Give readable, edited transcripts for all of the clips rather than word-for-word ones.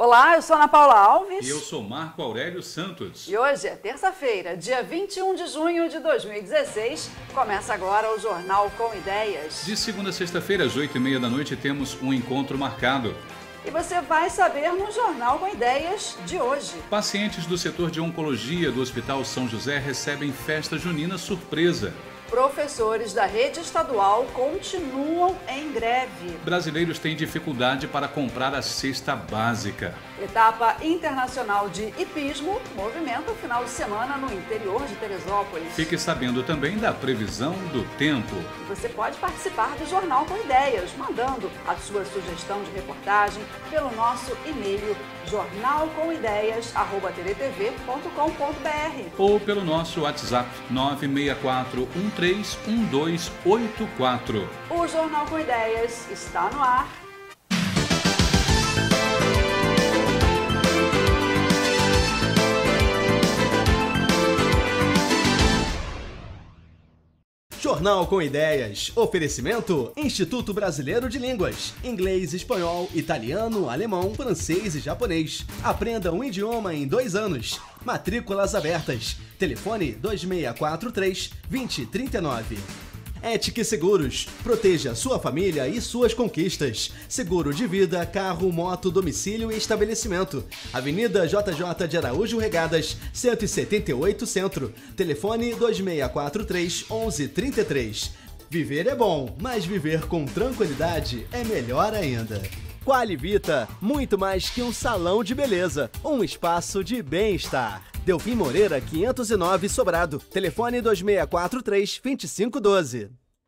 Olá, eu sou Ana Paula Alves. E eu sou Marco Aurélio Santos. E hoje é terça-feira, dia 21 de junho de 2016. Começa agora o Jornal com Ideias. De segunda a sexta-feira, às 8h30 da noite, temos um encontro marcado. E você vai saber no Jornal com Ideias de hoje. Pacientes do setor de oncologia do Hospital São José recebem festa junina surpresa. Professores da rede estadual continuam em greve. Brasileiros têm dificuldade para comprar a cesta básica. Etapa internacional de hipismo movimenta o final de semana no interior de Teresópolis. Fique sabendo também da previsão do tempo. E você pode participar do Jornal com Ideias, mandando a sua sugestão de reportagem pelo nosso e-mail jornalcomideias@tdtv.com.br ou pelo nosso WhatsApp 964131284. O Jornal com Ideias está no ar. Jornal com Ideias. Oferecimento: Instituto Brasileiro de Línguas. Inglês, espanhol, italiano, alemão, francês e japonês. Aprenda um idioma em 2 anos. Matrículas abertas. Telefone 2643-2039. Ética Seguros. Proteja sua família e suas conquistas. Seguro de vida, carro, moto, domicílio e estabelecimento. Avenida JJ de Araújo Regadas, 178 Centro. Telefone 2643-1133. Viver é bom, mas viver com tranquilidade é melhor ainda. Qualivita, muito mais que um salão de beleza, um espaço de bem-estar. Delfim Moreira, 509 Sobrado. Telefone 2643-2512.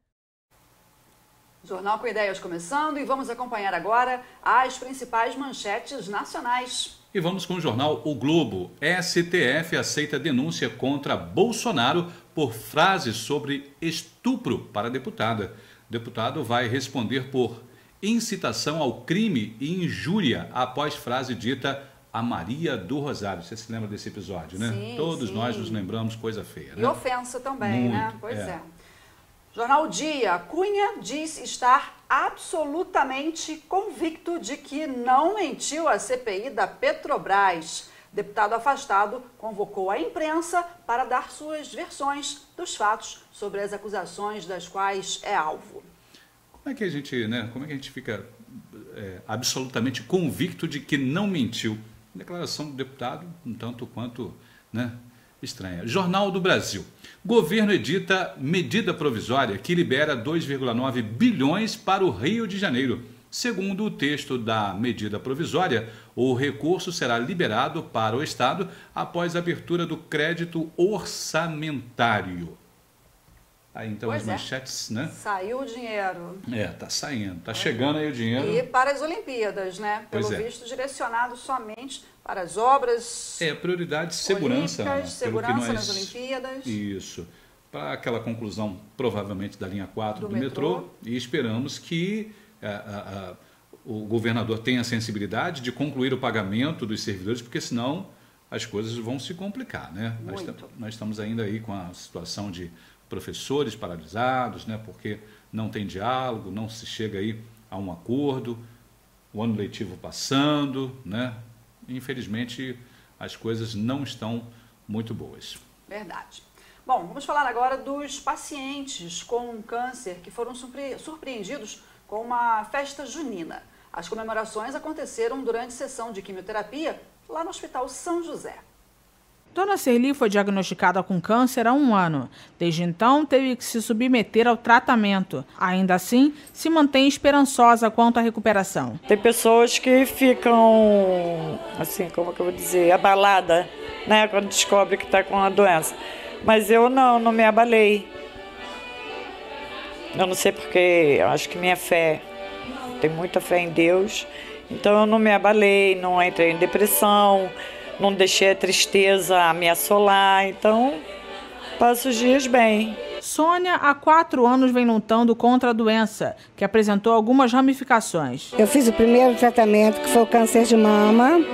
Jornal com Ideias começando e vamos acompanhar agora as principais manchetes nacionais. E vamos com o jornal O Globo. STF aceita denúncia contra Bolsonaro por frases sobre estupro para a deputada. O deputado vai responder por incitação ao crime e injúria após frase dita a Maria do Rosário. Você se lembra desse episódio, né? Sim, Todos sim. nós nos lembramos, coisa feia, né? E ofensa também, Muito, né? Pois é. Jornal Dia. Cunha diz estar absolutamente convicto de que não mentiu à CPI da Petrobras. Deputado afastado convocou a imprensa para dar suas versões dos fatos sobre as acusações das quais é alvo. Como é que a gente, né? Como é que a gente fica absolutamente convicto de que não mentiu? Declaração do deputado, um tanto quanto, né, estranha. Jornal do Brasil. Governo edita medida provisória que libera 2,9 bilhões para o Rio de Janeiro. Segundo o texto da medida provisória, o recurso será liberado para o Estado após a abertura do crédito orçamentário. Aí então Pois as manchetes, né? Saiu o dinheiro. Tá saindo, tá chegando aí o dinheiro. E para as Olimpíadas, né? Pelo Pois é. visto, direcionado somente para as obras Prioridade segurança. olímpicas, Né? Pelo que segurança nós- nas Olimpíadas. Isso. Para aquela conclusão, provavelmente, da linha 4 Do do metrô. E esperamos que o governador tenha a sensibilidade de concluir o pagamento dos servidores, porque senão as coisas vão se complicar, né? Nós estamos ainda aí com a situação de professores paralisados, né? Porque não tem diálogo, não se chega aí a um acordo, o ano letivo passando, né? Infelizmente, as coisas não estão muito boas. Verdade. Bom, vamos falar agora dos pacientes com câncer que foram surpreendidos com uma festa junina. As comemorações aconteceram durante sessão de quimioterapia lá no Hospital São José. Dona Serli foi diagnosticada com câncer há 1 ano. Desde então, teve que se submeter ao tratamento. Ainda assim, se mantém esperançosa quanto à recuperação. Tem pessoas que ficam, assim, como que eu vou dizer, abalada, né, quando descobre que está com a doença. Mas eu não me abalei. Eu não sei porque, eu acho que minha fé, tenho muita fé em Deus, então eu não me abalei, não entrei em depressão, não deixei a tristeza me assolar, então passo os dias bem. Sônia, há 4 anos, vem lutando contra a doença, que apresentou algumas ramificações. Eu fiz o primeiro tratamento, que foi o câncer de mama,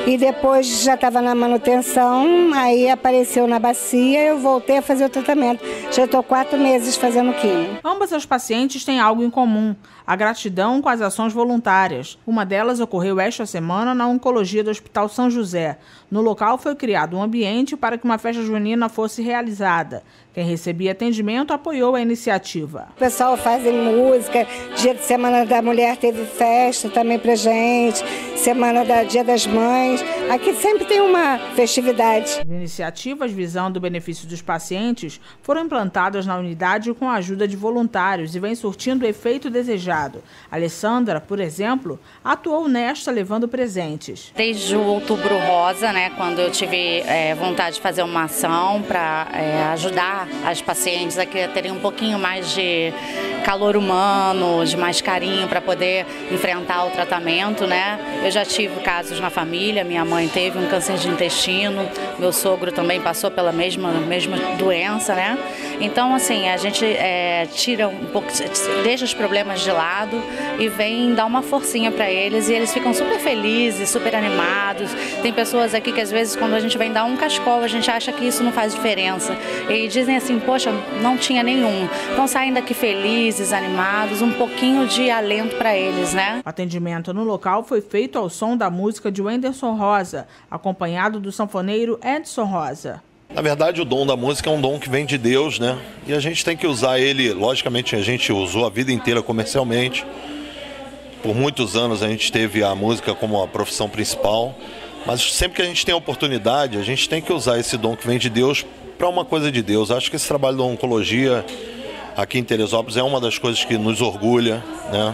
e depois já estava na manutenção, aí apareceu na bacia, eu voltei a fazer o tratamento. Já estou 4 meses fazendo quimio. Ambas as pacientes têm algo em comum: a gratidão com as ações voluntárias. Uma delas ocorreu esta semana na oncologia do Hospital São José. No local foi criado um ambiente para que uma festa junina fosse realizada. Quem recebia atendimento apoiou a iniciativa. O pessoal faz música, dia de Semana da Mulher teve festa também pra gente, Semana da Dia das Mães. Aqui sempre tem uma festividade. As iniciativas visando o benefício dos pacientes foram implantadas na unidade com a ajuda de voluntários e vem surtindo o efeito desejado. Alessandra, por exemplo, atuou nesta levando presentes. Desde o Outubro Rosa, quando eu tive vontade de fazer uma ação para ajudar as pacientes a terem um pouquinho mais de calor humano, de mais carinho para poder enfrentar o tratamento, Eu já tive casos na família, minha mãe teve um câncer de intestino, meu sogro também passou pela mesma doença, Então, assim, a gente tira um pouco, deixa os problemas de lado e vem dar uma forcinha para eles e eles ficam super felizes, super animados. Tem pessoas aqui que às vezes quando a gente vem dar um cascol, a gente acha que isso não faz diferença. E dizem assim, poxa, não tinha nenhum. Então saem daqui felizes, animados, um pouquinho de alento para eles, O atendimento no local foi feito ao som da música de Wenderson Rosa, acompanhado do sanfoneiro Edson Rosa. Na verdade, o dom da música é um dom que vem de Deus, E a gente tem que usar ele, logicamente, a gente usou a vida inteira comercialmente. Por muitos anos a gente teve a música como a profissão principal, mas sempre que a gente tem a oportunidade, a gente tem que usar esse dom que vem de Deus para uma coisa de Deus. Acho que esse trabalho da oncologia aqui em Teresópolis é uma das coisas que nos orgulha,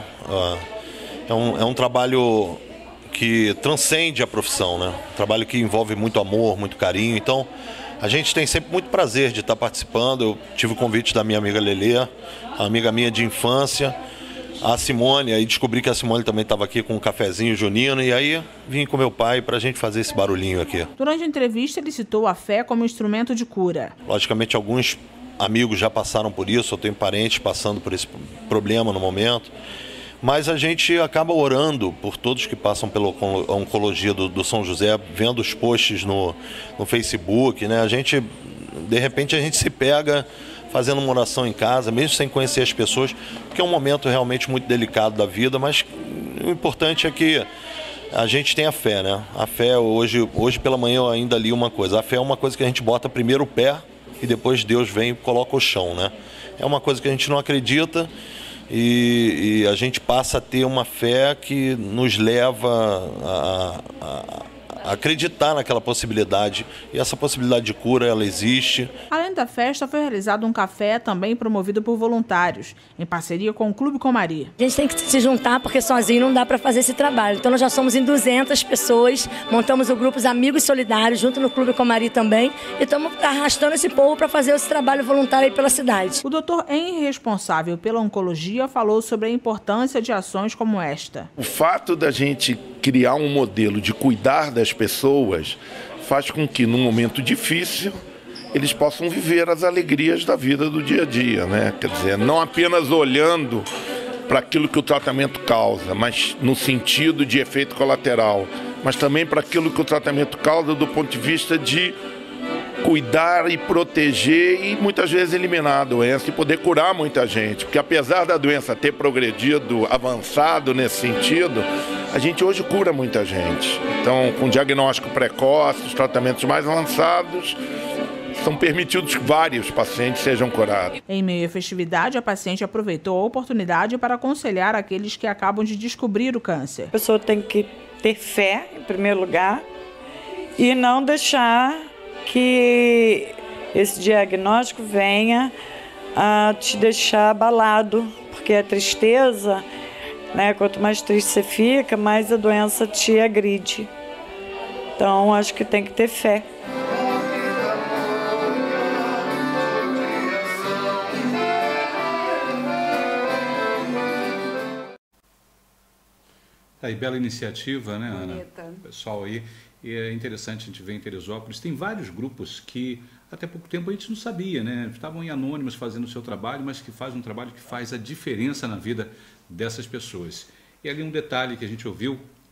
É um trabalho que transcende a profissão, Um trabalho que envolve muito amor, muito carinho. Então, a gente tem sempre muito prazer de estar participando. Eu tive o convite da minha amiga Lelê, a amiga minha de infância, a Simone, aí descobri que a Simone também estava aqui com um cafezinho junino, e aí vim com meu pai para a gente fazer esse barulhinho aqui. Durante a entrevista, ele citou a fé como instrumento de cura. Logicamente, alguns amigos já passaram por isso, eu tenho parentes passando por esse problema no momento, mas a gente acaba orando por todos que passam pela oncologia do São José, vendo os posts no Facebook, de repente a gente se pega fazendo uma oração em casa, mesmo sem conhecer as pessoas, porque é um momento realmente muito delicado da vida, mas o importante é que a gente tenha fé, A fé, hoje pela manhã eu ainda li uma coisa, a fé é uma coisa que a gente bota primeiro o pé e depois Deus vem e coloca o chão, É uma coisa que a gente não acredita e a gente passa a ter uma fé que nos leva a acreditar naquela possibilidade, e essa possibilidade de cura, ela existe. Além da festa, foi realizado um café também promovido por voluntários, em parceria com o Clube Comari. A gente tem que se juntar porque sozinho não dá para fazer esse trabalho. Então nós já somos em 200 pessoas, montamos o grupo Os Amigos Solidários, junto no Clube Comari também, e estamos arrastando esse povo para fazer esse trabalho voluntário aí pela cidade. O doutor Henry, responsável pela oncologia, falou sobre a importância de ações como esta. O fato da gente criar um modelo de cuidar das pessoas faz com que, num momento difícil, eles possam viver as alegrias da vida do dia a dia, Quer dizer, não apenas olhando para aquilo que o tratamento causa, mas no sentido de efeito colateral, mas também para aquilo que o tratamento causa do ponto de vista de cuidar e proteger e muitas vezes eliminar a doença e poder curar muita gente, porque apesar da doença ter progredido, avançado nesse sentido, a gente hoje cura muita gente. Então, com diagnóstico precoce, os tratamentos mais avançados, são permitidos que vários pacientes sejam curados. Em meio à festividade, a paciente aproveitou a oportunidade para aconselhar aqueles que acabam de descobrir o câncer. A pessoa tem que ter fé, em primeiro lugar, e não deixar que esse diagnóstico venha a te deixar abalado, porque a tristeza, quanto mais triste você fica, mais a doença te agride. Então, acho que tem que ter fé. Aí, bela iniciativa, Ana? Bonita. O pessoal aí. E é interessante a gente ver em Teresópolis, tem vários grupos que até pouco tempo a gente não sabia, Estavam em anônimos fazendo o seu trabalho, mas que faz um trabalho que faz a diferença na vida dessas pessoas. E ali um detalhe que a gente ouviu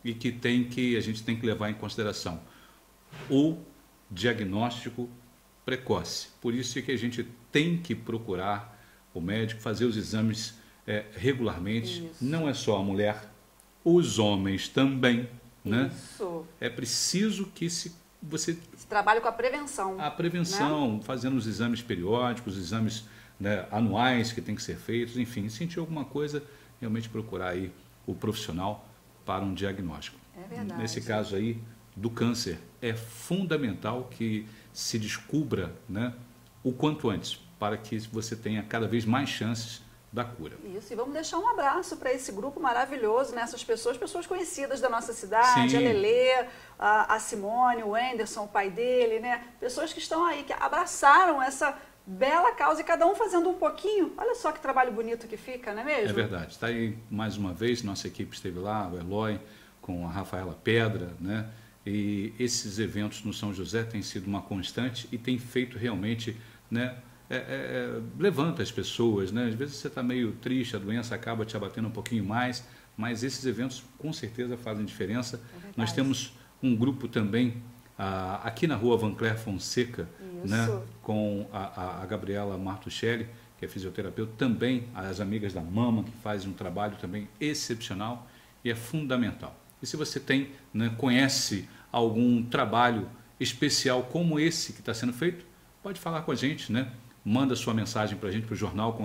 e que a gente tem que levar em consideração o diagnóstico precoce. Por isso é que a gente tem que procurar o médico, fazer os exames regularmente. Isso. Não é só a mulher, os homens também, né? Isso. É preciso que você trabalhe com a prevenção. A prevenção, né? Fazendo os exames periódicos, os exames, né, anuais que tem que ser feitos, enfim, sentir alguma coisa, realmente procurar aí o profissional para um diagnóstico. É verdade. Nesse caso aí do câncer, é fundamental que se descubra, né, o quanto antes, para que você tenha cada vez mais chances da cura. Isso, e vamos deixar um abraço para esse grupo maravilhoso, né? Essas pessoas conhecidas da nossa cidade, Sim. A Lelê, a Simone, o Anderson, o pai dele, né? Pessoas que estão aí, que abraçaram essa bela causa e cada um fazendo um pouquinho. Olha só que trabalho bonito que fica, não é mesmo? É verdade. Está aí mais uma vez, nossa equipe esteve lá, o Eloy, com a Rafaela Pedra, né? E esses eventos no São José têm sido uma constante e tem feito realmente, né? Levanta as pessoas, né? Às vezes você está meio triste, a doença acaba te abatendo um pouquinho mais, mas esses eventos com certeza fazem diferença. Nós temos um grupo também aqui na rua Vancler Fonseca, né? Com a Gabriela Martuchelli, que é fisioterapeuta, também as amigas da Mama, que fazem um trabalho também excepcional e é fundamental. E se você tem, né, conhece algum trabalho especial como esse que está sendo feito, pode falar com a gente, né? Manda sua mensagem para a gente, para o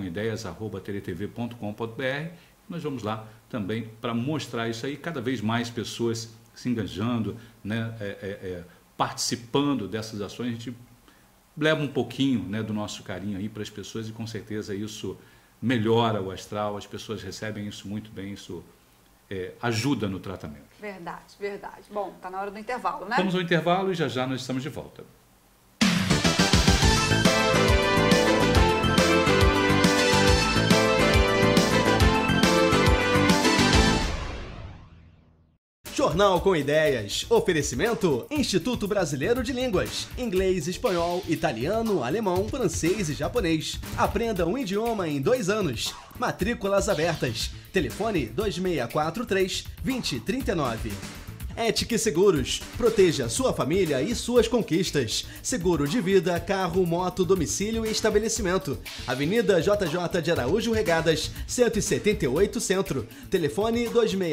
jornalcomideias@teletv.com.br. Nós vamos lá também para mostrar isso aí, cada vez mais pessoas se engajando, né? Participando dessas ações. A gente leva um pouquinho, né, do nosso carinho aí para as pessoas e com certeza isso melhora o astral, as pessoas recebem isso muito bem, isso ajuda no tratamento. Verdade, verdade. Bom, está na hora do intervalo, né? Vamos ao intervalo e já nós estamos de volta. Jornal com Ideias. Oferecimento: Instituto Brasileiro de Línguas. Inglês, espanhol, italiano, alemão, francês e japonês. Aprenda um idioma em 2 anos. Matrículas abertas. Telefone 2643-2039. Ética Seguros. Proteja sua família e suas conquistas. Seguro de vida, carro, moto, domicílio e estabelecimento. Avenida JJ de Araújo Regadas, 178 Centro. Telefone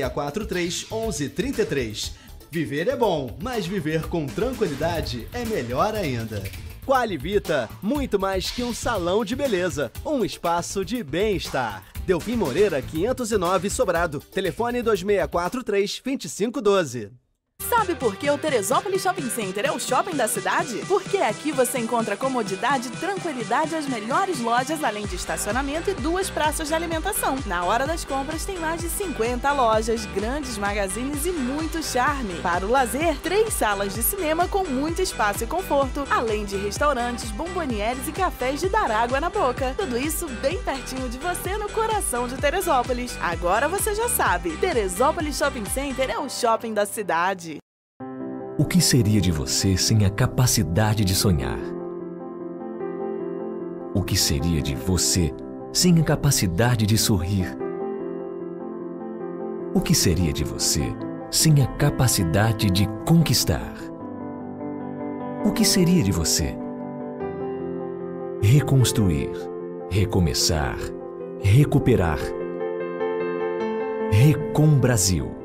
2643-1133. Viver é bom, mas viver com tranquilidade é melhor ainda. Qualivita, muito mais que um salão de beleza, um espaço de bem-estar. Delfim Moreira, 509 Sobrado. Telefone 2643-2512. Sabe por que o Teresópolis Shopping Center é o shopping da cidade? Porque aqui você encontra comodidade e tranquilidade, as melhores lojas, além de estacionamento e 2 praças de alimentação. Na hora das compras tem mais de 50 lojas, grandes magazines e muito charme. Para o lazer, 3 salas de cinema com muito espaço e conforto, além de restaurantes, bombonieres e cafés de dar água na boca. Tudo isso bem pertinho de você, no coração de Teresópolis. Agora você já sabe, Teresópolis Shopping Center é o shopping da cidade. O que seria de você sem a capacidade de sonhar? O que seria de você sem a capacidade de sorrir? O que seria de você sem a capacidade de conquistar? O que seria de você? Reconstruir, recomeçar, recuperar. Recom Brasil.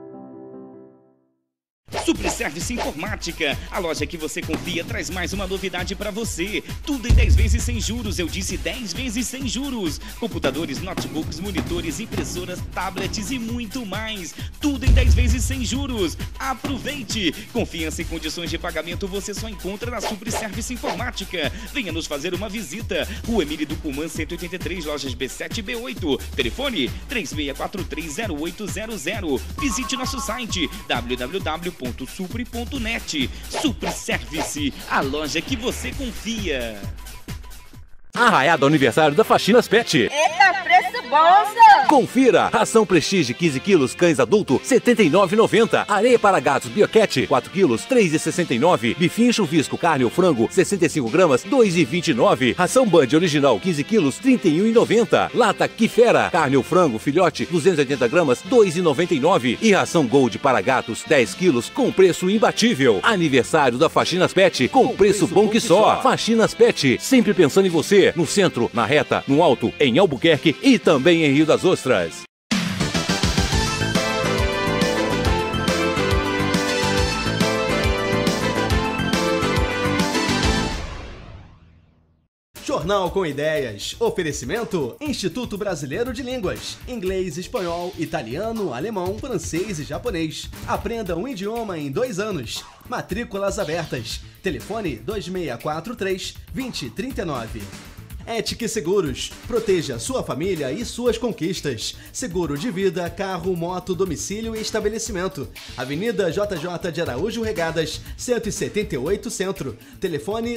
Supriservice Informática, a loja que você confia traz mais uma novidade para você. Tudo em 10 vezes sem juros, eu disse 10 vezes sem juros. Computadores, notebooks, monitores, impressoras, tablets e muito mais. Tudo em 10 vezes sem juros. Aproveite! Confiança e condições de pagamento você só encontra na Supriservice Informática. Venha nos fazer uma visita. Rua Emílio do Pulmã, 183, lojas B7 e B8. Telefone 36430800. Visite nosso site www.supri.net. Supriservice, a loja que você confia. Arraiado aniversário da Faxinas Pet. Eita, preço bom, Confira! Ração Prestige 15 quilos, cães adulto, R$ 79,90. Areia para gatos Biocat, 4 quilos, R$ 3,69. Bifinho chuvisco, carne ou frango, 65 gramas, R$ 2,29. Ração Band original, 15 quilos, R$ 31,90. Lata Quifera, carne ou frango, filhote, 280 gramas, R$ 2,99. E ração Gold para gatos, 10 quilos, com preço imbatível. Aniversário da Faxinas Pet, com preço bom que só. Faxinas Pet, sempre pensando em você. No centro, na reta, no alto, em Albuquerque e também em Rio das Ostras. Jornal com Ideias. Oferecimento: Instituto Brasileiro de Línguas. Inglês, espanhol, italiano, alemão, francês e japonês. Aprenda um idioma em 2 anos. Matrículas abertas. Telefone 2643-2039. Ética Seguros. Proteja sua família e suas conquistas. Seguro de vida, carro, moto, domicílio e estabelecimento. Avenida JJ de Araújo Regadas, 178 Centro. Telefone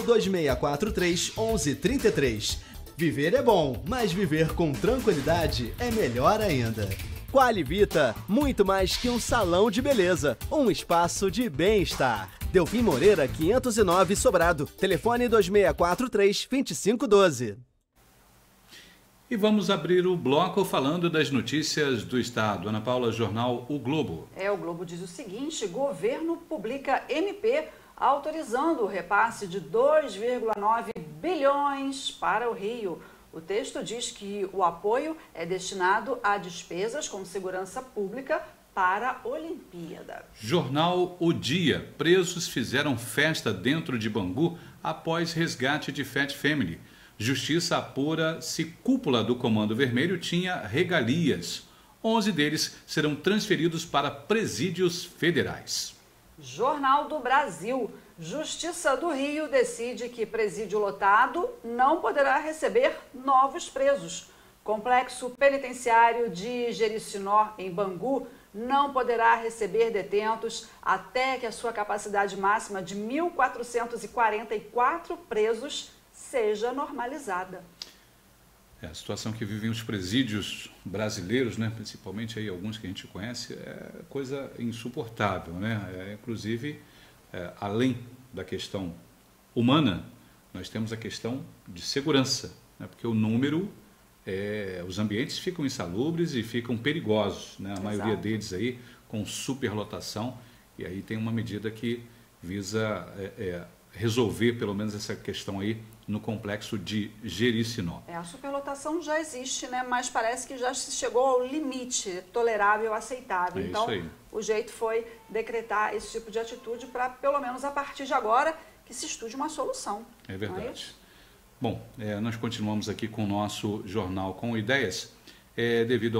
2643-1133. Viver é bom, mas viver com tranquilidade é melhor ainda. Qualivita, muito mais que um salão de beleza, um espaço de bem-estar. Delfim Moreira, 509 Sobrado. Telefone 2643-2512. E vamos abrir o bloco falando das notícias do Estado. Ana Paula, jornal O Globo. O Globo diz o seguinte: governo publica MP autorizando o repasse de 2,9 bilhões para o Rio. O texto diz que o apoio é destinado a despesas com segurança pública para a Olimpíada. Jornal O Dia. Presos fizeram festa dentro de Bangu após resgate de Fat Family. Justiça apura se cúpula do Comando Vermelho tinha regalias. 11 deles serão transferidos para presídios federais. Jornal do Brasil. Justiça do Rio decide que presídio lotado não poderá receber novos presos. Complexo penitenciário de Jericinó, em Bangu, não poderá receber detentos até que a sua capacidade máxima de 1.444 presos seja normalizada. A situação que vivem os presídios brasileiros, né, principalmente aí alguns que a gente conhece, é coisa insuportável, né? Inclusive, além da questão humana, nós temos a questão de segurança, né? Porque o número, os ambientes ficam insalubres e ficam perigosos, né? A maioria deles aí com superlotação, e aí tem uma medida que visa resolver pelo menos essa questão aí no complexo de Jericinó. A superlotação já existe, né? Mas parece que já se chegou ao limite tolerável, aceitável. Então, o jeito foi decretar esse tipo de atitude para, pelo menos a partir de agora, que se estude uma solução. É verdade. Bom, nós continuamos aqui com o nosso Jornal com Ideias, devido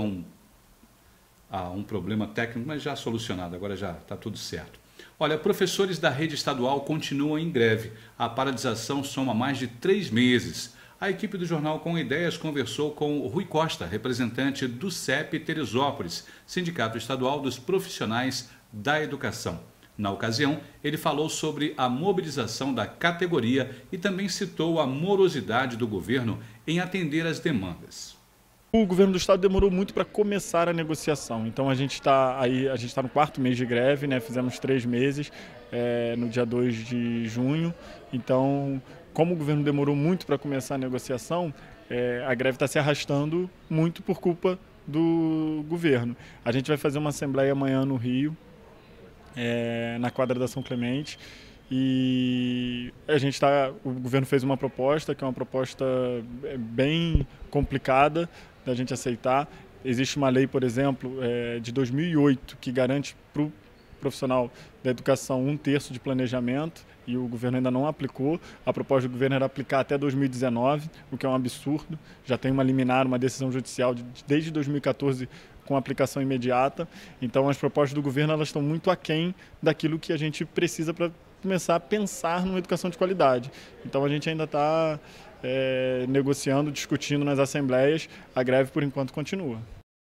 a um problema técnico, mas já solucionado, agora já está tudo certo. Olha, professores da rede estadual continuam em greve. A paralisação soma mais de 3 meses. A equipe do Jornal com Ideias conversou com o Rui Costa, representante do CEP Teresópolis, Sindicato Estadual dos Profissionais da Educação. Na ocasião, ele falou sobre a mobilização da categoria e também citou a morosidade do governo em atender às demandas. O governo do estado demorou muito para começar a negociação, então a gente está no 4º mês de greve, né? Fizemos 3 meses no dia 2 de junho, então como o governo demorou muito para começar a negociação, a greve está se arrastando muito por culpa do governo. A gente vai fazer uma assembleia amanhã no Rio, na quadra da São Clemente, e o governo fez uma proposta, que é uma proposta bem complicada da gente aceitar. Existe uma lei, por exemplo, de 2008, que garante para o profissional da educação 1/3 de planejamento, e o governo ainda não aplicou. A proposta do governo era aplicar até 2019, o que é um absurdo. Já tem uma liminar, uma decisão judicial desde 2014 com aplicação imediata. Então as propostas do governo elas estão muito aquém daquilo que a gente precisa para começar a pensar numa educação de qualidade. Então a gente ainda está negociando, discutindo nas assembleias. A greve por enquanto continua.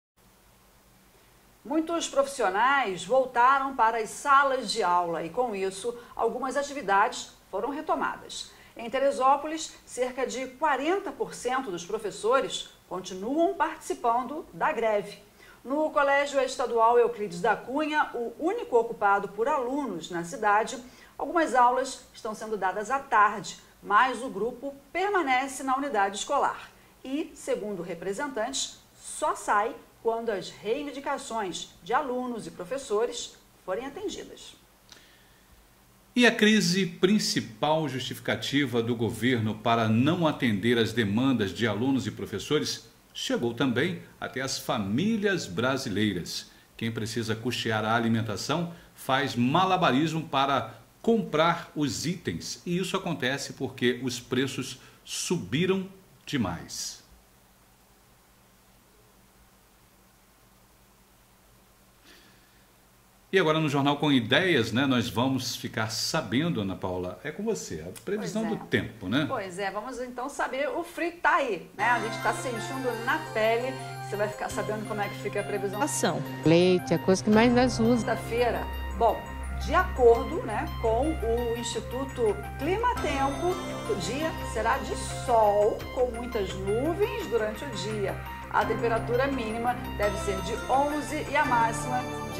Muitos profissionais voltaram para as salas de aula e, com isso, algumas atividades foram retomadas. Em Teresópolis, cerca de 40% dos professores continuam participando da greve. No Colégio Estadual Euclides da Cunha, o único ocupado por alunos na cidade, algumas aulas estão sendo dadas à tarde, mas o grupo permanece na unidade escolar. E, segundo representantes, só sai quando as reivindicações de alunos e professores forem atendidas. E a crise principal justificativa do governo para não atender às demandas de alunos e professores chegou também até as famílias brasileiras. Quem precisa custear a alimentação faz malabarismo para comprar os itens. E isso acontece porque os preços subiram demais. E agora no Jornal com Ideias, né, nós vamos ficar sabendo, Ana Paula, é com você, a previsão do tempo, né? Pois é, vamos então saber, o frio tá aí, né? A gente está sentindo na pele, você vai ficar sabendo como é que fica a previsão. Leite, é a coisa que mais nós usamos. Sexta-feira, bom, de acordo, né, com o Instituto Climatempo, o dia será de sol, com muitas nuvens durante o dia. A temperatura mínima deve ser de 11 e a máxima de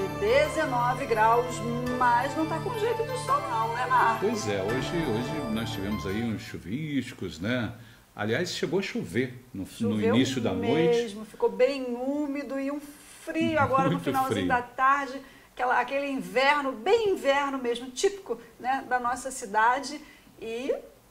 19 graus, mas não está com jeito de sol não, né, Marcos? Pois é, hoje nós tivemos aí uns chuviscos, né? Aliás, chegou a chover no início da noite. Mesmo, ficou bem úmido e um frio agora no finalzinho da tarde, aquele inverno, bem inverno mesmo, típico, né, da nossa cidade. E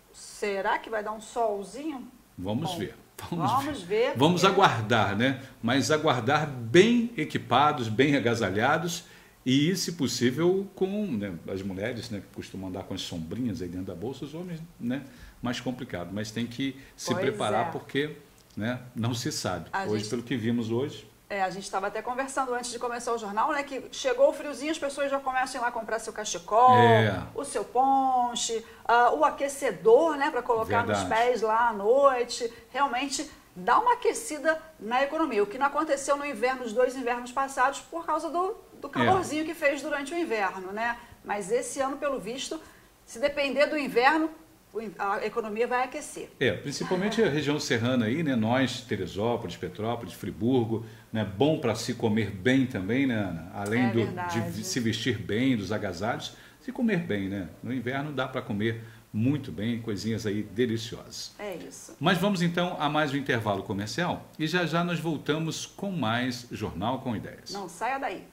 será que vai dar um solzinho? Vamos ver. Vamos ver. Vamos aguardar, né? Mas aguardar bem equipados, bem agasalhados e, se possível, com, né, as mulheres, né, que costumam andar com as sombrinhas aí dentro da bolsa, os homens, né, mais complicado. Mas tem que se preparar porque, né, não se sabe. Pelo que vimos hoje... a gente estava até conversando antes de começar o jornal, né, que chegou o friozinho, as pessoas já começam a ir lá comprar seu cachecol, o seu ponche, o aquecedor, né, para colocar nos pés lá à noite. Realmente dá uma aquecida na economia, o que não aconteceu no inverno, os 2 invernos passados, por causa do calorzinho que fez durante o inverno, né? Mas esse ano, pelo visto, se depender do inverno, a economia vai aquecer. Principalmente a região serrana aí, né? Nós, Teresópolis, Petrópolis, Friburgo, né? Bom para se comer bem também, né, Ana? Além de se vestir bem, dos agasalhos, se comer bem, né? No inverno dá para comer muito bem, coisinhas aí deliciosas. É isso. Mas vamos então a mais um intervalo comercial e já já nós voltamos com mais Jornal com Ideias. Não saia daí.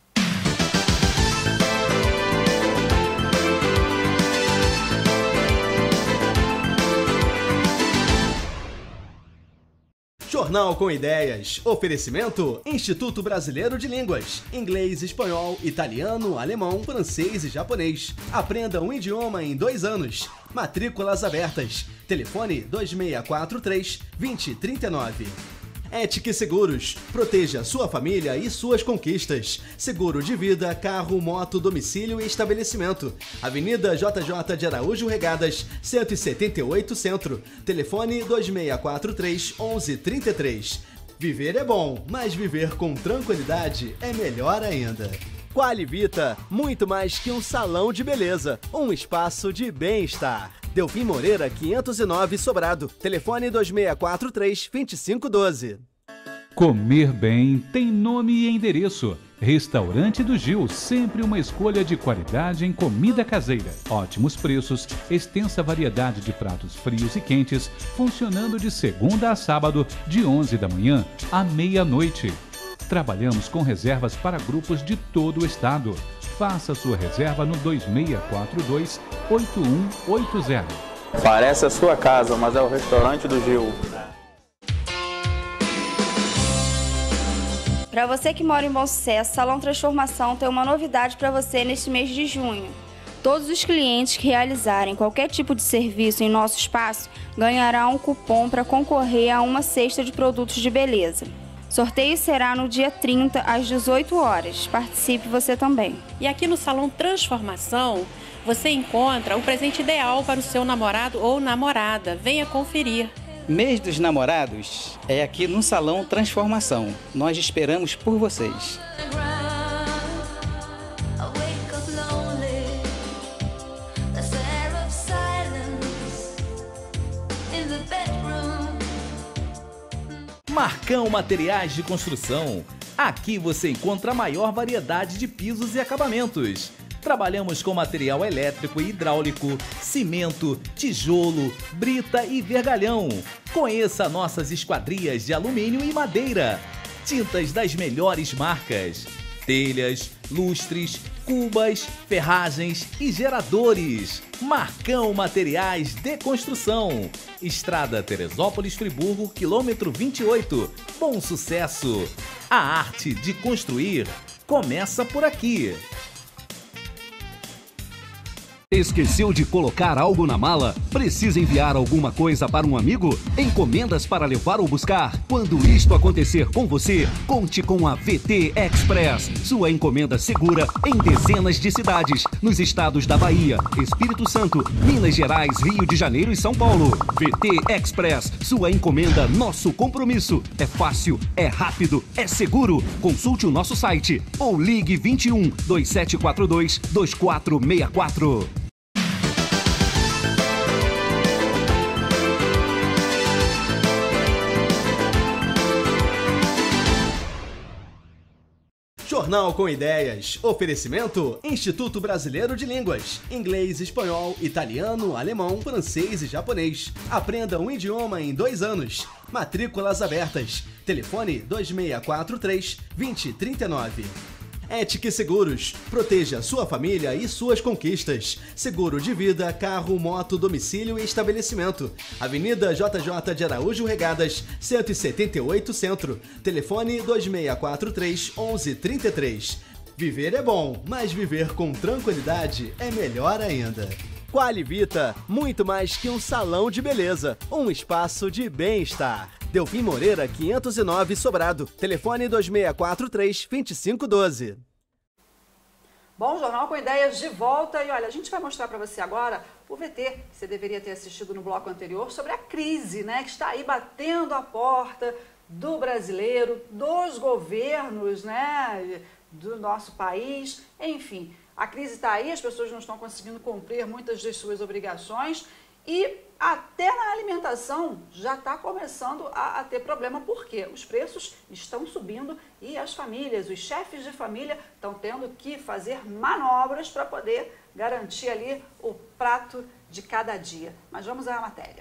Jornal com Ideias. Oferecimento: Instituto Brasileiro de Línguas. Inglês, espanhol, italiano, alemão, francês e japonês. Aprenda um idioma em 2 anos. Matrículas abertas. Telefone 2643-2039. Ética Seguros. Proteja sua família e suas conquistas. Seguro de vida, carro, moto, domicílio e estabelecimento. Avenida JJ de Araújo Regadas, 178 Centro. Telefone 2643-1133. Viver é bom, mas viver com tranquilidade é melhor ainda. Qualivita, muito mais que um salão de beleza, um espaço de bem-estar. Delfim Moreira, 509 Sobrado. Telefone 2643-2512. Comer bem tem nome e endereço. Restaurante do Gil, sempre uma escolha de qualidade em comida caseira. Ótimos preços, extensa variedade de pratos frios e quentes, funcionando de segunda a sábado, de 11 da manhã à meia-noite. Trabalhamos com reservas para grupos de todo o estado. Faça sua reserva no 2642-8180. Parece a sua casa, mas é o restaurante do Gil. Para você que mora em Bom Sucesso, Salão Transformação tem uma novidade para você neste mês de junho. Todos os clientes que realizarem qualquer tipo de serviço em nosso espaço ganharão um cupom para concorrer a uma cesta de produtos de beleza. Sorteio será no dia 30, às 18 horas. Participe você também. E aqui no Salão Transformação, você encontra o presente ideal para o seu namorado ou namorada. Venha conferir. Mês dos Namorados é aqui no Salão Transformação. Nós esperamos por vocês. Marcão Materiais de Construção. Aqui você encontra a maior variedade de pisos e acabamentos. Trabalhamos com material elétrico e hidráulico, cimento, tijolo, brita e vergalhão. Conheça nossas esquadrias de alumínio e madeira. Tintas das melhores marcas. Telhas, lustres, cubas, ferragens e geradores. Marcão Materiais de Construção. Estrada Teresópolis-Friburgo, quilômetro 28. Bom Sucesso. A arte de construir começa por aqui. Esqueceu de colocar algo na mala? Precisa enviar alguma coisa para um amigo? Encomendas para levar ou buscar? Quando isto acontecer com você, conte com a VT Express. Sua encomenda segura em dezenas de cidades, nos estados da Bahia, Espírito Santo, Minas Gerais, Rio de Janeiro e São Paulo. VT Express, sua encomenda, nosso compromisso. É fácil, é rápido, é seguro. Consulte o nosso site ou ligue 21 2742 2464. Jornal com Ideias. Oferecimento: Instituto Brasileiro de Línguas. Inglês, espanhol, italiano, alemão, francês e japonês. Aprenda um idioma em 2 anos. Matrículas abertas. Telefone 2643-2039. Ética Seguros. Proteja sua família e suas conquistas. Seguro de vida, carro, moto, domicílio e estabelecimento. Avenida JJ de Araújo Regadas, 178 Centro. Telefone 2643-1133. Viver é bom, mas viver com tranquilidade é melhor ainda. Qualivita, muito mais que um salão de beleza, um espaço de bem-estar. Delfim Moreira, 509 Sobrado. Telefone 2643-2512. Bom, Jornal com Ideias de volta. E olha, a gente vai mostrar para você agora o VT, que você deveria ter assistido no bloco anterior, sobre a crise, né, que está aí batendo a porta do brasileiro, dos governos, né, do nosso país. Enfim, a crise está aí, as pessoas não estão conseguindo cumprir muitas das suas obrigações e até na alimentação já está começando a ter problema, porque os preços estão subindo e as famílias, os chefes de família estão tendo que fazer manobras para poder garantir ali o prato de cada dia. Mas vamos à matéria.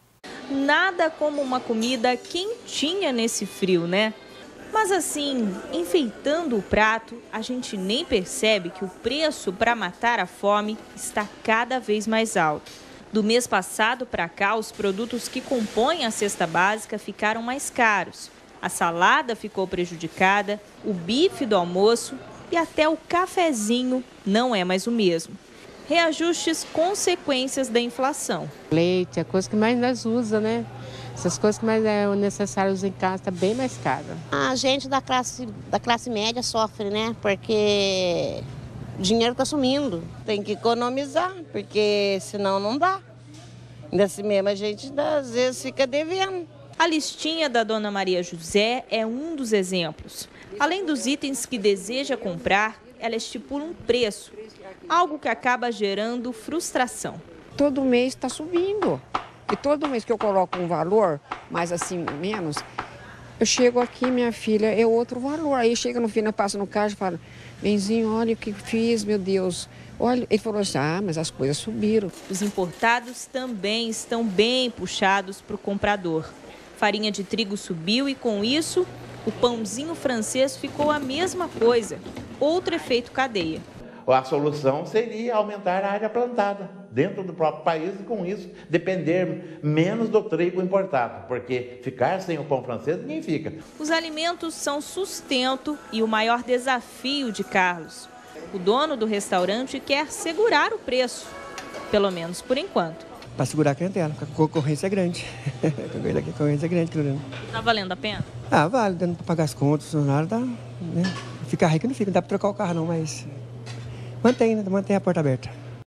Nada como uma comida quentinha nesse frio, né? Mas assim, enfeitando o prato, a gente nem percebe que o preço para matar a fome está cada vez mais alto. Do mês passado para cá, os produtos que compõem a cesta básica ficaram mais caros. A salada ficou prejudicada, o bife do almoço e até o cafezinho não é mais o mesmo. Reajustes consequências da inflação. Leite, a coisa que mais nós usa, né? Essas coisas que mais é necessário usar em casa está bem mais cara. A gente da classe média sofre, né? Porque o dinheiro está sumindo. Tem que economizar, porque senão não dá. Ainda assim mesmo a gente às vezes fica devendo. A listinha da Dona Maria José é um dos exemplos. Além dos itens que deseja comprar, ela estipula um preço, algo que acaba gerando frustração. Todo mês está subindo. E todo mês que eu coloco um valor, mais assim, menos, eu chego aqui, minha filha, é outro valor. Aí chega no final, passa no caixa e fala, benzinho, olha o que fiz, meu Deus. Olha, ele falou assim, mas as coisas subiram. Os importados também estão bem puxados para o comprador. Farinha de trigo subiu e, com isso, o pãozinho francês ficou a mesma coisa. Outro efeito cadeia. A solução seria aumentar a área plantada dentro do próprio país e, com isso, depender menos do trigo importado, porque ficar sem o pão francês ninguém fica. Os alimentos são sustento e o maior desafio de Carlos. O dono do restaurante quer segurar o preço, pelo menos por enquanto. Para segurar a clientela, porque a concorrência é grande. A concorrência é grande. Tá valendo a pena? Vale, dando para pagar as contas, funcionário, dá, né? Ficar rico não fica, não dá para trocar o carro não, mas mantém a porta aberta.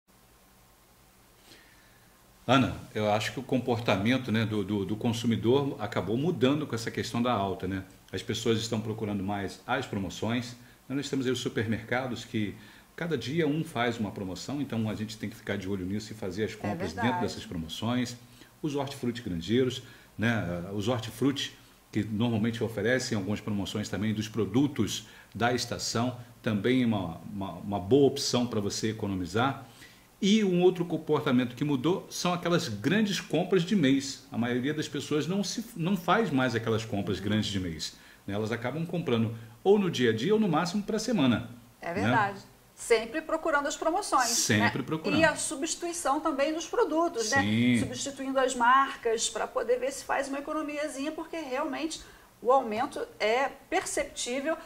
Ana, eu acho que o comportamento, né, do consumidor acabou mudando com essa questão da alta, né? As pessoas estão procurando mais as promoções. Nós temos aí os supermercados que cada dia um faz uma promoção, então a gente tem que ficar de olho nisso e fazer as compras dentro dessas promoções. Os hortifruti grangeiros, né? Os hortifruti que normalmente oferecem algumas promoções também dos produtos da estação, também uma boa opção para você economizar. E um outro comportamento que mudou são aquelas grandes compras de mês. A maioria das pessoas não faz mais aquelas compras grandes de mês. Elas acabam comprando ou no dia a dia ou no máximo para a semana. É verdade. Né? Sempre procurando as promoções. Sempre procurando. E a substituição também dos produtos, né? Substituindo as marcas para poder ver se faz uma economiazinha, porque realmente o aumento é perceptível,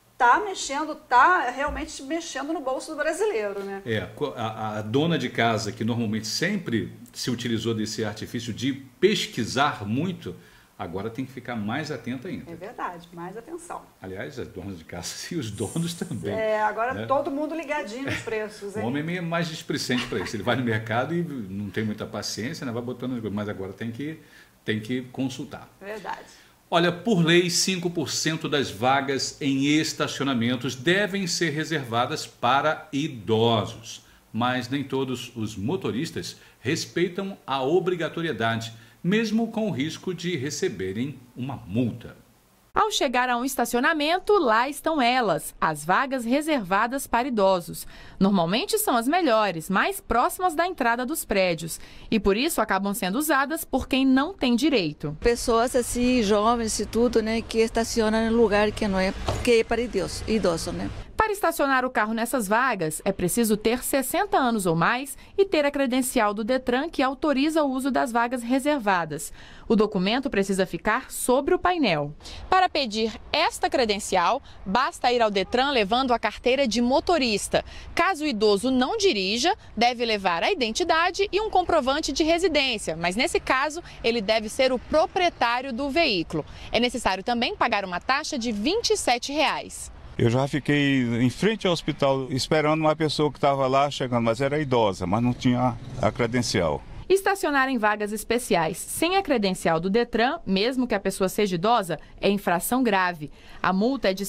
tá realmente mexendo no bolso do brasileiro, né? A dona de casa, que normalmente sempre se utilizou desse artifício de pesquisar muito, agora tem que ficar mais atenta ainda. É verdade, mais atenção. Aliás, as donas de casa e os donos também. Agora né? Todo mundo ligadinho nos preços. Hein? O homem é meio mais displicente para isso. Ele vai no mercado e não tem muita paciência, né? Vai botando, mas agora tem que consultar. Verdade. Olha, por lei, 5% das vagas em estacionamentos devem ser reservadas para idosos. Mas nem todos os motoristas respeitam a obrigatoriedade, mesmo com o risco de receberem uma multa. Ao chegar a um estacionamento, lá estão elas, as vagas reservadas para idosos. Normalmente são as melhores, mais próximas da entrada dos prédios. E por isso acabam sendo usadas por quem não tem direito. Pessoas assim, jovens e tudo, né, que estacionam em lugar que não é, que é para idoso, né? Para estacionar o carro nessas vagas, é preciso ter 60 anos ou mais e ter a credencial do Detran que autoriza o uso das vagas reservadas. O documento precisa ficar sobre o painel. Para pedir esta credencial, basta ir ao Detran levando a carteira de motorista. Caso o idoso não dirija, deve levar a identidade e um comprovante de residência, mas nesse caso, ele deve ser o proprietário do veículo. É necessário também pagar uma taxa de R$ 27. Eu já fiquei em frente ao hospital esperando uma pessoa que estava lá chegando, mas era idosa, mas não tinha a credencial. Estacionar em vagas especiais sem a credencial do Detran, mesmo que a pessoa seja idosa, é infração grave. A multa é de R$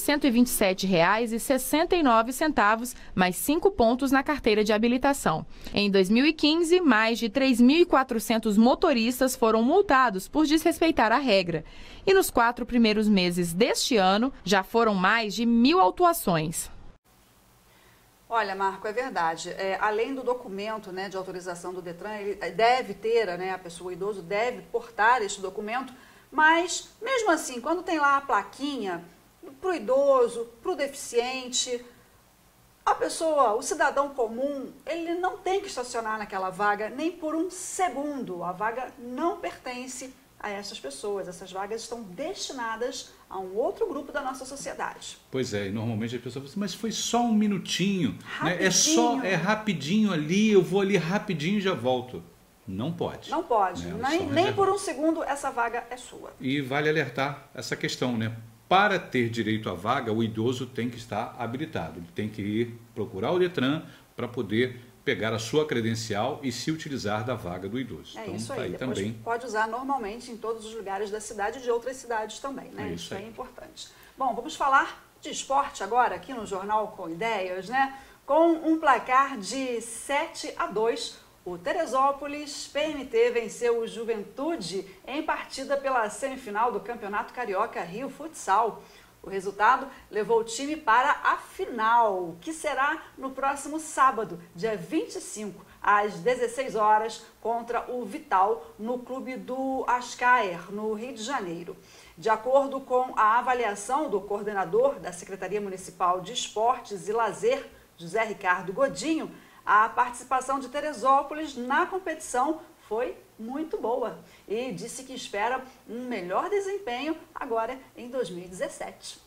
127,69, mais 5 pontos na carteira de habilitação. Em 2015, mais de 3.400 motoristas foram multados por desrespeitar a regra. E nos 4 primeiros meses deste ano, já foram mais de 1.000 autuações. Olha, Marco, é verdade. Além do documento, né, de autorização do Detran, ele deve ter, né, a pessoa idoso deve portar este documento, mas mesmo assim, quando tem lá a plaquinha para o idoso, para o deficiente, a pessoa, o cidadão comum, ele não tem que estacionar naquela vaga nem por um segundo. A vaga não pertence a essas pessoas. Essas vagas estão destinadas a um outro grupo da nossa sociedade. Pois é, e normalmente as pessoas falam assim, mas foi só um minutinho, né? É rapidinho ali, eu vou ali rapidinho e já volto. Não pode. Não pode, né? nem por um segundo essa vaga é sua. E vale alertar essa questão, né? Para ter direito à vaga, o idoso tem que estar habilitado, ele tem que ir procurar o Detran para poder pegar a sua credencial e se utilizar da vaga do idoso. Então, isso aí também pode usar normalmente em todos os lugares da cidade e de outras cidades também, né? Isso é importante. Bom, vamos falar de esporte agora aqui no Jornal com Ideias, né? Com um placar de 7-2, o Teresópolis PMT venceu o Juventude em partida pela semifinal do Campeonato Carioca Rio Futsal. O resultado levou o time para a final, que será no próximo sábado, dia 25, às 16 horas, contra o Vital, no clube do Ascaer, no Rio de Janeiro. De acordo com a avaliação do coordenador da Secretaria Municipal de Esportes e Lazer, José Ricardo Godinho, a participação de Teresópolis na competição foi muito boa e disse que espera um melhor desempenho agora em 2017.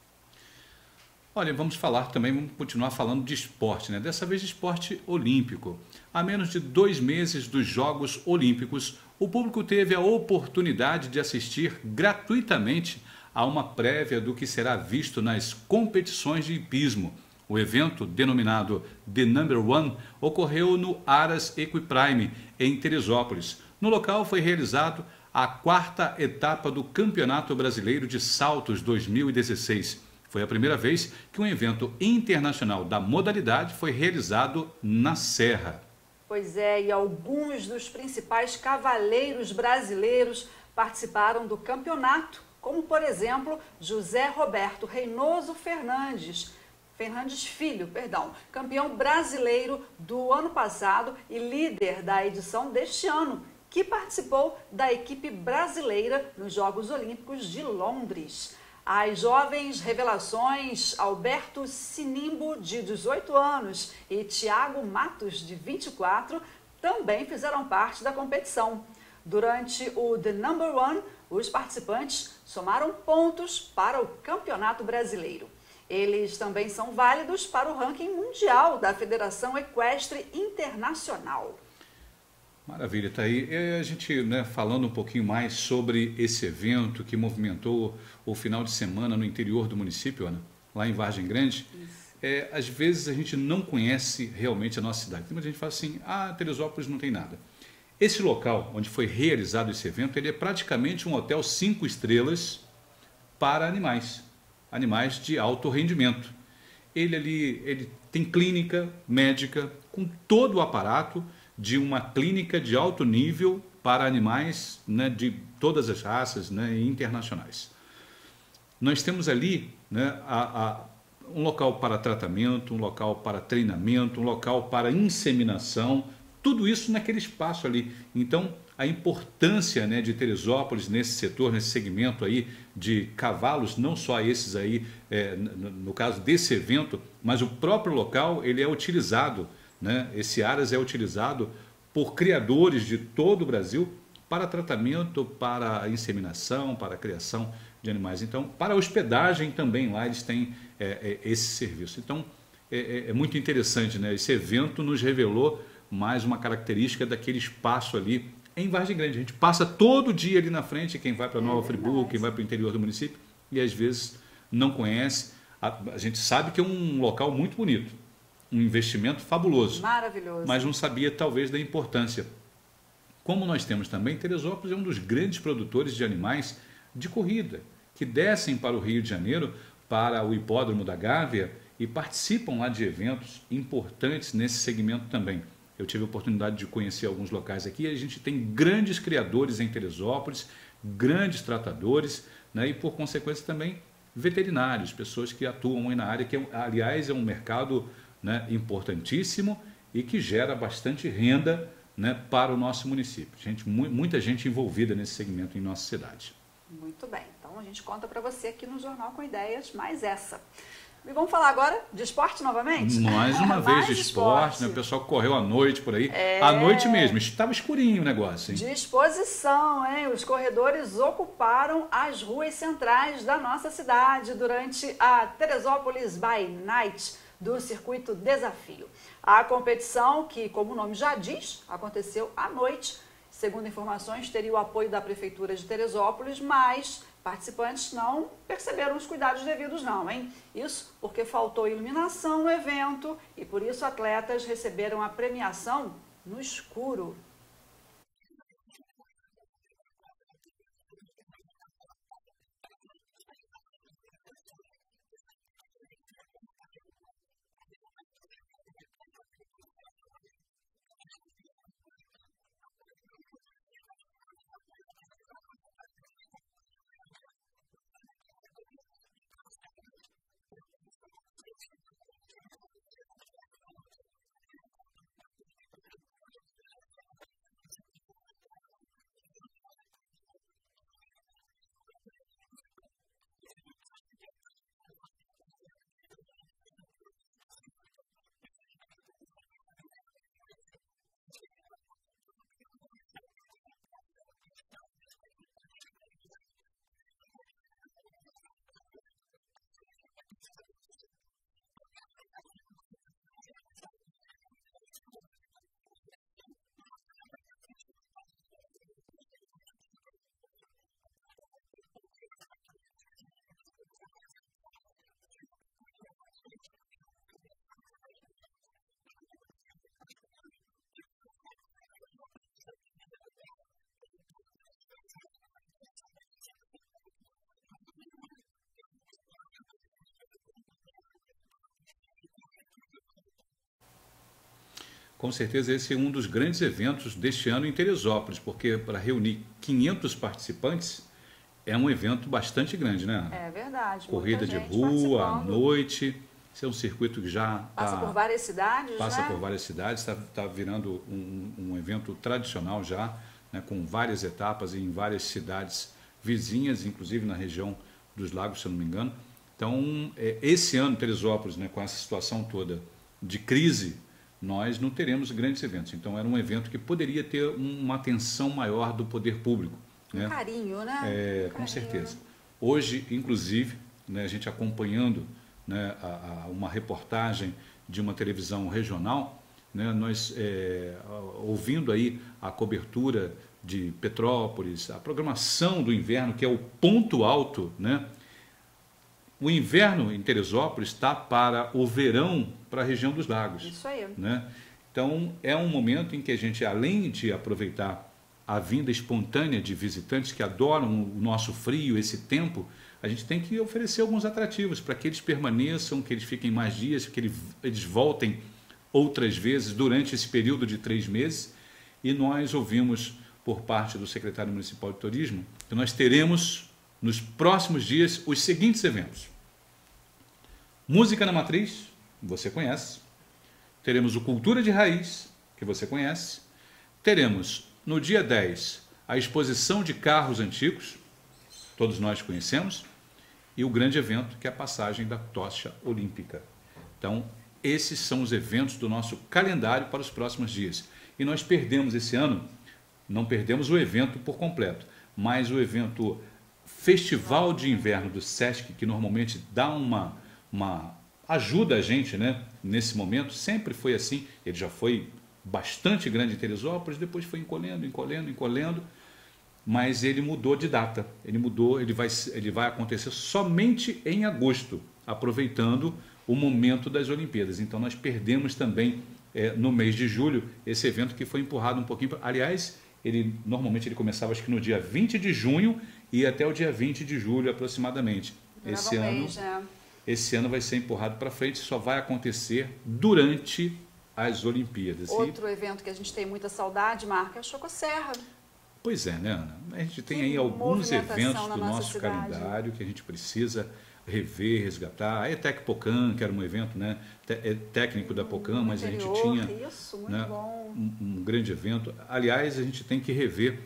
Olha, vamos continuar falando de esporte, né? Dessa vez de esporte olímpico. Há menos de 2 meses dos Jogos Olímpicos, o público teve a oportunidade de assistir gratuitamente a uma prévia do que será visto nas competições de hipismo. O evento, denominado The Number One, ocorreu no Aras Equiprime, em Teresópolis. No local foi realizado a 4ª etapa do Campeonato Brasileiro de Saltos 2016. Foi a primeira vez que um evento internacional da modalidade foi realizado na Serra. Pois é, e alguns dos principais cavaleiros brasileiros participaram do campeonato como, por exemplo, José Roberto Reynoso Fernandes Filho, campeão brasileiro do ano passado e líder da edição deste ano, que participou da equipe brasileira nos Jogos Olímpicos de Londres. As jovens revelações Alberto Sinimbo, de 18 anos, e Thiago Matos, de 24, também fizeram parte da competição. Durante o The Number One, os participantes somaram pontos para o Campeonato Brasileiro. Eles também são válidos para o ranking mundial da Federação Equestre Internacional. Maravilha, está aí. A gente, né, falando um pouquinho mais sobre esse evento que movimentou o final de semana no interior do município, Ana, lá em Vargem Grande. Às vezes a gente não conhece realmente a nossa cidade. Tem muita gente que fala assim, Teresópolis não tem nada. Esse local onde foi realizado esse evento, ele é praticamente um hotel 5 estrelas para animais de alto rendimento. Ele tem clínica médica com todo o aparato de uma clínica de alto nível para animais, né, de todas as raças, né, internacionais. Nós temos ali, né, um local para tratamento, um local para treinamento, um local para inseminação, tudo isso naquele espaço ali. Então, a importância, né, de Teresópolis nesse setor, nesse segmento aí de cavalos, não só esses aí, no caso desse evento, mas o próprio local, ele é utilizado, né, esse Aras é utilizado por criadores de todo o Brasil para tratamento, para inseminação, para a criação de animais. Então, para hospedagem também lá eles têm esse serviço. Então, é muito interessante, né? Esse evento nos revelou mais uma característica daquele espaço ali em Vargem Grande. A gente passa todo dia ali na frente, quem vai para Nova Friburgo, quem vai para o interior do município, e às vezes não conhece. A gente sabe que é um local muito bonito, um investimento fabuloso. Maravilhoso. Mas não sabia talvez da importância. Como nós temos também, Teresópolis é um dos grandes produtores de animais de corrida, que descem para o Rio de Janeiro, para o Hipódromo da Gávea, e participam lá de eventos importantes nesse segmento também. Eu tive a oportunidade de conhecer alguns locais aqui, a gente tem grandes criadores em Teresópolis, grandes tratadores, né, e por consequência também veterinários, pessoas que atuam aí na área, que aliás é um mercado, né, importantíssimo e que gera bastante renda, né, para o nosso município. Muita gente envolvida nesse segmento em nossa cidade. Muito bem, então a gente conta para você aqui no Jornal com Ideias, mais essa. E vamos falar agora de esporte novamente? Mais uma vez de esporte, né? O pessoal correu à noite por aí. À noite mesmo, estava escurinho o negócio, hein? Disposição, hein? Os corredores ocuparam as ruas centrais da nossa cidade durante a Teresópolis by Night do Circuito Desafio. A competição, que como o nome já diz, aconteceu à noite. Segundo informações, teria o apoio da Prefeitura de Teresópolis, mas participantes não perceberam os cuidados devidos não, hein? Isso porque faltou iluminação no evento e por isso atletas receberam a premiação no escuro. Com certeza esse é um dos grandes eventos deste ano em Teresópolis, porque para reunir 500 participantes é um evento bastante grande, né? É verdade. Corrida de rua, à noite. Esse é um circuito que já passa por várias cidades, passa né? por várias cidades, está virando um evento tradicional já, né, com várias etapas em várias cidades vizinhas, inclusive na região dos Lagos, se eu não me engano. Então, esse ano, Teresópolis, né, com essa situação toda de crise, nós não teremos grandes eventos. Então, era um evento que poderia ter uma atenção maior do poder público. Né? Carinho, né? Com certeza. Hoje, inclusive, né, a gente acompanhando, né, uma reportagem de uma televisão regional, né, nós ouvindo aí a cobertura de Petrópolis, a programação do inverno, que é o ponto alto, né? O inverno em Teresópolis está para o verão para a região dos Lagos. Isso aí. Né? Então, é um momento em que a gente, além de aproveitar a vinda espontânea de visitantes que adoram o nosso frio, esse tempo, a gente tem que oferecer alguns atrativos para que eles permaneçam, que eles fiquem mais dias, que eles voltem outras vezes durante esse período de 3 meses. E nós ouvimos por parte do secretário municipal de turismo que nós teremos nos próximos dias os seguintes eventos: Música na Matriz, você conhece. Teremos o Cultura de Raiz, que você conhece. Teremos no dia 10 a exposição de carros antigos, todos nós conhecemos, e o grande evento que é a passagem da tocha olímpica. Então, esses são os eventos do nosso calendário para os próximos dias. E nós perdemos esse ano, não perdemos o evento por completo, mas o evento Festival de Inverno do Sesc, que normalmente dá uma ajuda a gente, né, nesse momento, sempre foi assim. Ele já foi bastante grande em Teresópolis, depois foi encolhendo, mas ele mudou de data. Ele vai acontecer somente em agosto, aproveitando o momento das Olimpíadas. Então nós perdemos também no mês de julho esse evento que foi empurrado um pouquinho. Aliás, normalmente ele começava acho que no dia 20 de junho e até o dia 20 de julho aproximadamente. Esse ano vai ser empurrado para frente, só vai acontecer durante as Olimpíadas. Outro evento que a gente tem muita saudade, Marco, é a Chocoserra. Pois é, né, Ana? A gente tem aí alguns eventos do nosso calendário que a gente precisa rever, resgatar. A ETEC Pocan, que era um evento, né, técnico da Pocan, mas a gente tinha, né, um grande evento. Aliás, a gente tem que rever.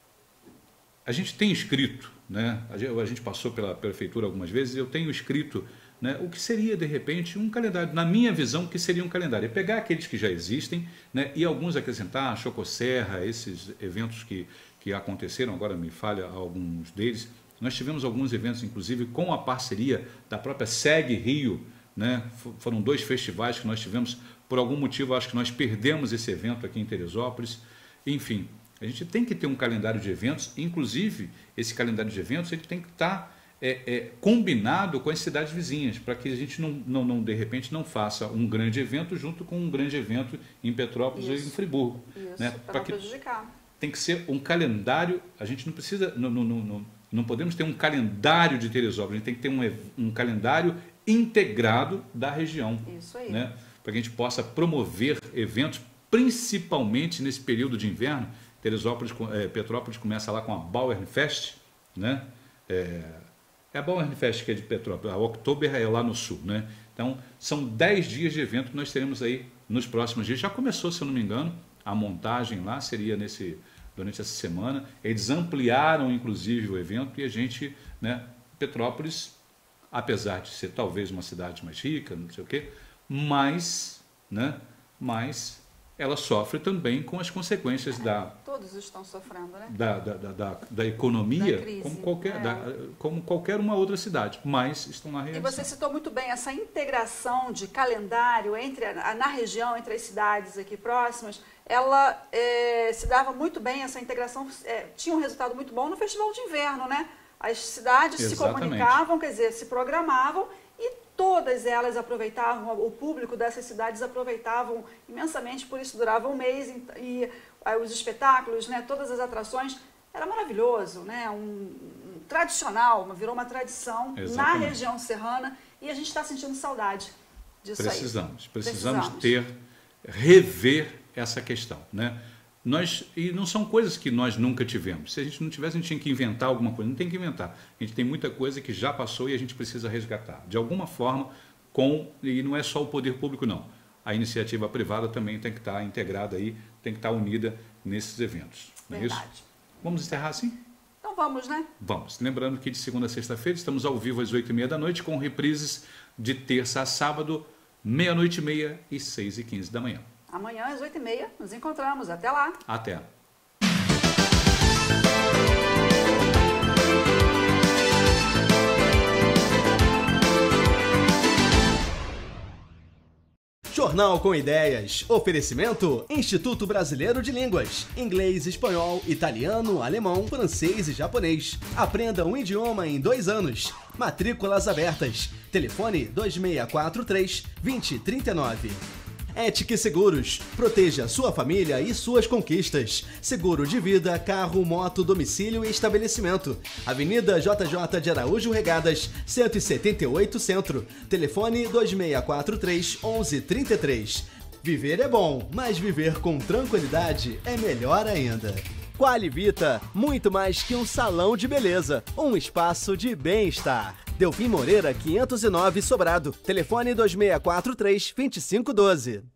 A gente tem escrito, né, a gente passou pela prefeitura algumas vezes, eu tenho escrito, né, o que seria, de repente, um calendário. Na minha visão, o que seria um calendário? É pegar aqueles que já existem, né, e alguns acrescentar, a Chocoserra, esses eventos que aconteceram, agora me falha alguns deles. Nós tivemos alguns eventos, inclusive, com a parceria da própria SEG Rio, né? Foram 2 festivais que nós tivemos. Por algum motivo, acho que nós perdemos esse evento aqui em Teresópolis. Enfim, a gente tem que ter um calendário de eventos. Inclusive, esse calendário de eventos ele tem que estar combinado com as cidades vizinhas, para que a gente não de repente não faça um grande evento junto com um grande evento em Petrópolis ou em Friburgo. Isso, né? para não prejudicar. Tem que ser um calendário. A gente não precisa, não podemos ter um calendário de Teresópolis, a gente tem que ter um calendário integrado da região. Isso aí. Né? Para que a gente possa promover eventos, principalmente nesse período de inverno. Petrópolis começa lá com a Bauernfest, né? É a Bauernfest que é de Petrópolis, a Oktober é lá no sul, né? Então, são 10 dias de evento que nós teremos aí nos próximos dias. Já começou, se eu não me engano, a montagem lá, seria durante essa semana. Eles ampliaram, inclusive, o evento e a gente, né, Petrópolis, apesar de ser talvez uma cidade mais rica, não sei o quê, mas ela sofre também com as consequências todos estão sofrendo, né? da economia, da crise, como qualquer uma outra cidade, mas estão na reação. E você citou muito bem essa integração de calendário na região, entre as cidades aqui próximas. Ela se dava muito bem, essa integração tinha um resultado muito bom no Festival de Inverno, né? As cidades se comunicavam, quer dizer, se programavam e todas elas aproveitavam, o público dessas cidades aproveitavam imensamente, por isso durava um mês e os espetáculos, né, todas as atrações, era maravilhoso, né, tradicional, virou uma tradição na região serrana e a gente está sentindo saudade disso aí. Precisamos rever essa questão, né? E não são coisas que nós nunca tivemos. Se a gente não tivesse, a gente tinha que inventar alguma coisa. Não tem que inventar. A gente tem muita coisa que já passou e a gente precisa resgatar. De alguma forma, e não é só o poder público, não. A iniciativa privada também tem que estar integrada aí, tem que estar unida nesses eventos. Não é isso? Vamos encerrar assim? Então vamos, né? Vamos. Lembrando que de segunda a sexta-feira estamos ao vivo às 8h30 da noite, com reprises de terça a sábado, 00:30 e 6h15 da manhã. Amanhã às 8h30 nos encontramos. Até lá. Até. Jornal com Ideias. Oferecimento: Instituto Brasileiro de Línguas. Inglês, espanhol, italiano, alemão, francês e japonês. Aprenda um idioma em 2 anos. Matrículas abertas. Telefone 2643-2039. Ética Seguros. Proteja sua família e suas conquistas. Seguro de vida, carro, moto, domicílio e estabelecimento. Avenida JJ de Araújo Regadas, 178 Centro. Telefone 2643-1133. Viver é bom, mas viver com tranquilidade é melhor ainda. Qualivita, muito mais que um salão de beleza, um espaço de bem-estar. Delfim Moreira, 509 Sobrado. Telefone 2643-2512.